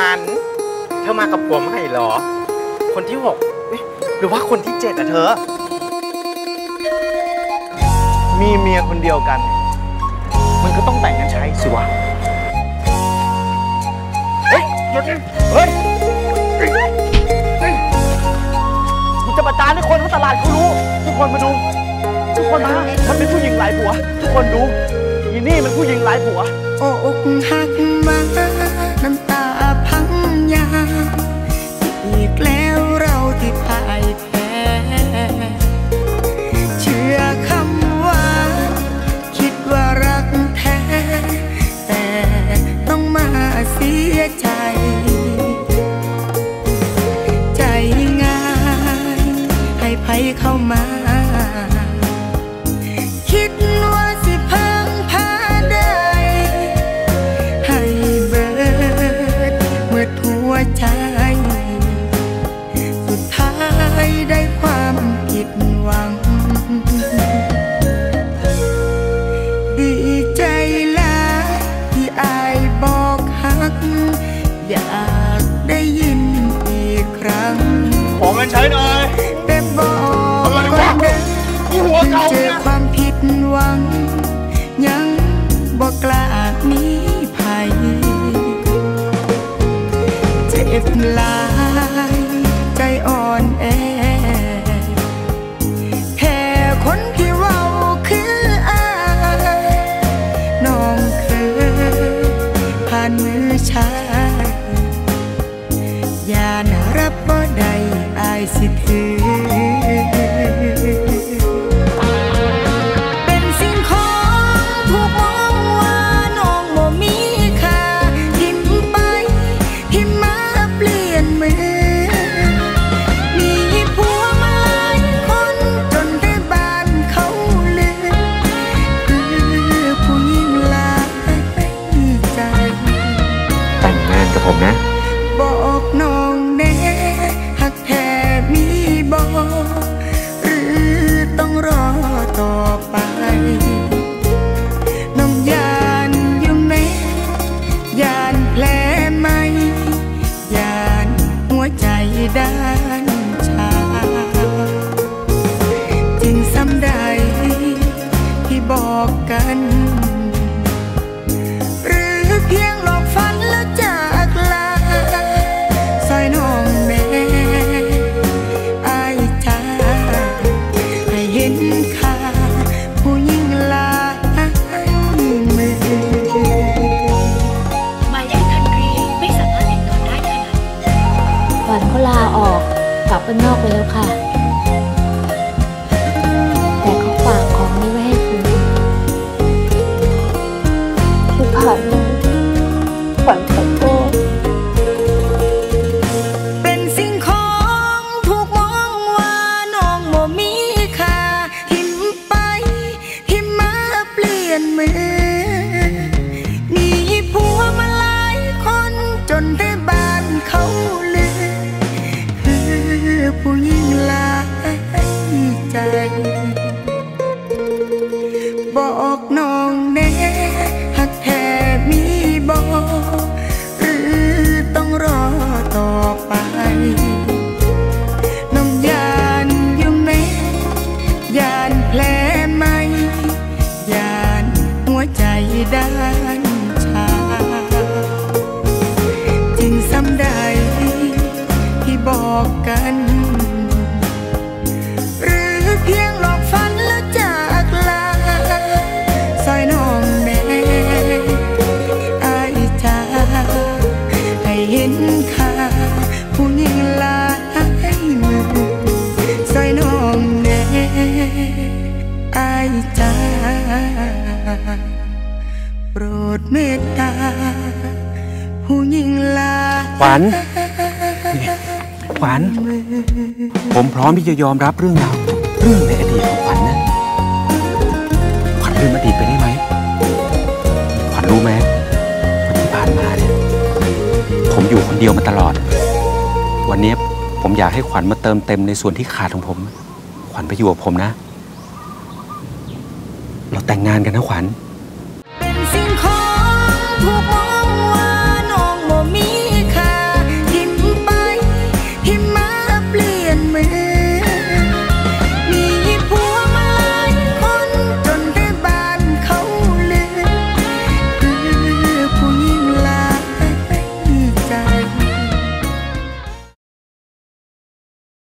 ญเธอมากับผัวใหม่เหรอคนที่6หรือว่าคนที่7อะเธอมีเมียคนเดียวกันมันก็ต้องแต่งกันใช้สิวะเฮ้ยกูจะประจานให้คนทั้งตลาดเขารู้ทุกคนมาดูทุกคนมามันเป็นผู้หญิงหลายผัวทุกคนดูอีนี่มันผู้หญิงหลายผัวอกหักมาน้ำตาพังยาอีกแล้วเราที่พ่ายแพ้เชื่อคำว่าคิดว่ารักแท้แต่ต้องมาเสียใจใจง่ายให้ไผเข้ามาคิดว่าสิพังพาได้ให้เบิดเมื่อหัวใจสุดท้ายได้ความผิดหวังดีใจหลายที่อายบอกฮักอยากได้ยินอีกครั้งขอเงินใช้หน่อยแต่บอกว่าเจอความผิดหวังยังบอกกล้ามีภัยเจ็บหลายใจอ่อนแอแค่คนที่เว้าคืออายน้องเคยผ่านมือชายอย่าน่ารับบ่ได้อายสิถือเป็นสิ่งของถูกมองว่าน้องบ่มีค่าทิ่มไปทิ่มมาเปลี่ยนมือมีผัวมาหลายคนจนได้บ้านเขาลืมคือผู้หญิงหลายใจแต่งงานกับผมนะบอกน้องแน่หักแท้มีบ่หรือต้องรอต่อไปน้องยานอยู่ไหมยานแผลไหมยานหัวใจด้านชาจึงซ้ำใดที่บอกกันหรือเพียงหลอกฝันแล้วจากลาซอยน้องแม่อายจ้าให้เห็นค่าผู้หญิงหลายมือหมายเลขทันทีไม่สามารถติดต่อได้ค่ะขวัญเขาลาออกกลับบ้านนอกไปแล้วค่ะแต่เขาฝากของนี้ไว้ให้คุณที่ผ่านมาขวัญขอโทษเป็นสิ่งของถูกมองว่าน้องบ่มีค่าทิ่มไปทิ่มมาเปลี่ยนมือมีผัวมาหลายคนจนได้บ้านเขาลือคือผู้หญิงหลายใจบอกน้องแน่หักแท้มีบ่หรือต้องรอต่อไปน้องยานอยู่ไหมยานแผลไหมยานหัวใจด้านชาจึงซ้ำใดที่บอกกันหรือเพียงหลอกฝันแล้วจากลาซอยน้องแม่อายจ้าให้เห็นค่าผู้หญิงหลายมือซอยน้องแม่อายจ้าโปรดเมตตาผู้หญิงหลายขวัญผมพร้อมที่จะยอมรับเรื่องราวเรื่องในอดีตของขวัญนะขวัญลืมอดีตไปได้ไหมขวัญรู้ไหมวันที่ผ่านมาเนี่ยผมอยู่คนเดียวมาตลอดวันนี้ผมอยากให้ขวัญมาเติมเต็มในส่วนที่ขาดของผมขวัญไปอยู่กับผมนะเราแต่งงานกันนะขวัญเป็นสิ่งของ